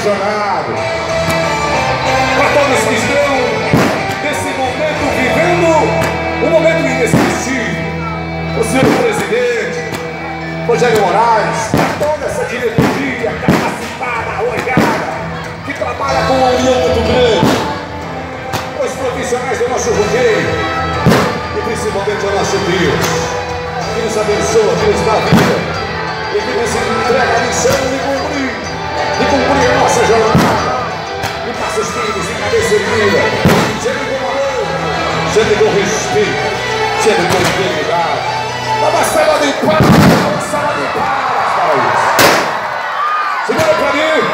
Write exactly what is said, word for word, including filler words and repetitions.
apaixonados, para todos que estão nesse momento vivendo um momento inesquecível, o senhor presidente Rogério Moraes, para toda essa diretoria capacitada, arrojada, que trabalha com uma união muito grande, os profissionais do nosso rodeio e principalmente o nosso Deus, que nos abençoa, que nos dá vida e que nos entrega a missão de cumprir, de cumprir a nossa jornada, de passos firmes e cabeça erguida, sempre com amor, sempre com respeito, sempre com dignidade. Dá uma salva de palmas, uma salva de palmas para isso. Segura para mim.